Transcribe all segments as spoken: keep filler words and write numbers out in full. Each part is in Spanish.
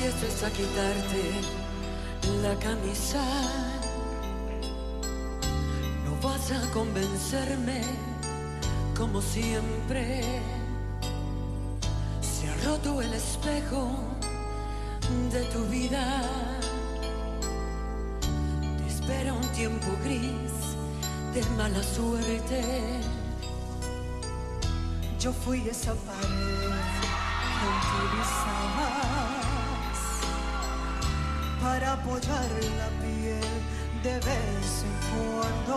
empieces a quitarte la camisa, no vas a convencerme como siempre. Se ha roto el espejo de tu vida, te espera un tiempo gris de mala suerte. Yo fui esa pared que utilizabas para apoyar la piel de vez en cuando,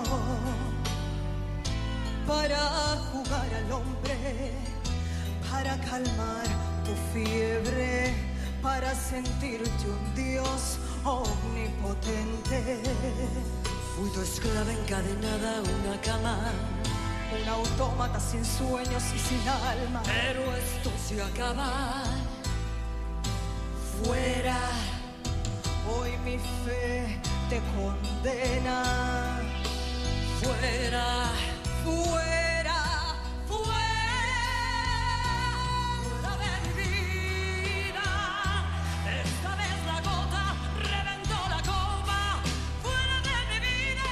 para jugar al hombre, para calmar tu fiebre, para sentirte un dios omnipotente. Fui tu esclava encadenada a una cama, un autómata sin sueños y sin alma. Pero esto se acaba. Fuera. Hoy mi fe te condena. Fuera. Fuera. Fuera de mi vida. Esta vez la gota reventó la copa. Fuera de mi vida.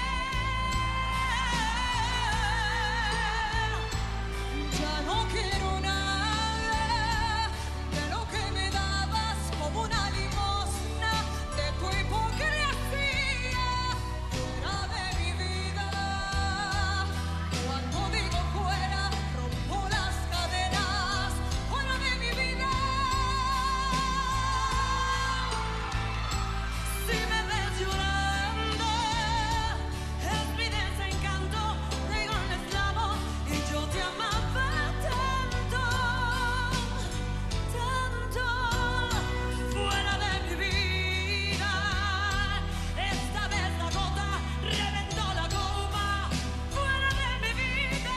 Ya no quiero nada de lo que me dabas como una limosna de tu hipocresía. Fuera de mi vida. Cuando digo fuera, rompo las cadenas. Fuera de mi vida. Si me ves llorando, es mi desencanto. Traigo un esclavo y yo te amaba tanto, tanto. Fuera de mi vida. Esta vez la gota reventó la copa. Fuera de mi vida.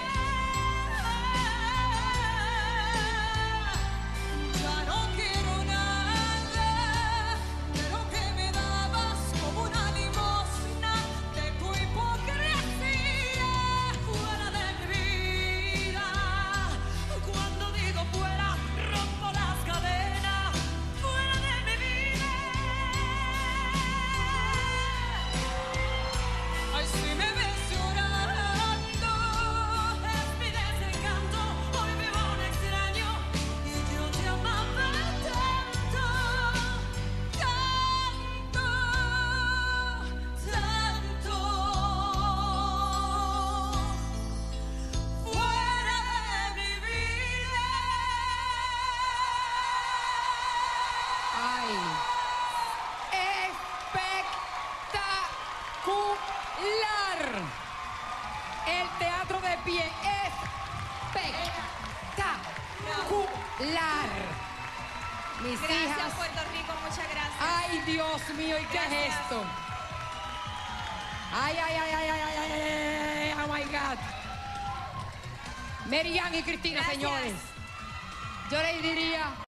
Ya no quiero nada de lo que me dabas como una limosna de tu hipocresía. Fuera de mi vida. Cuando digo fuera, rompo las cadenas. Fuera de mi vida. Ay, si me ves llorando, Es mi desencanto. Hoy vivo un extraño y yo te amaba tanto, tanto, tanto. fuera de mi vida. ¡Ay! ¡Espectacular! El teatro de pie, espectacular. Mis Gracias, hijas. Puerto Rico, muchas gracias. Ay, Dios mío, ¿y qué Gracias. es esto? Ay, ay, ay, ay, ay, ay, ay, ay, oh my God. Mary Ann y Cristina, Gracias. señores. Yo les diría.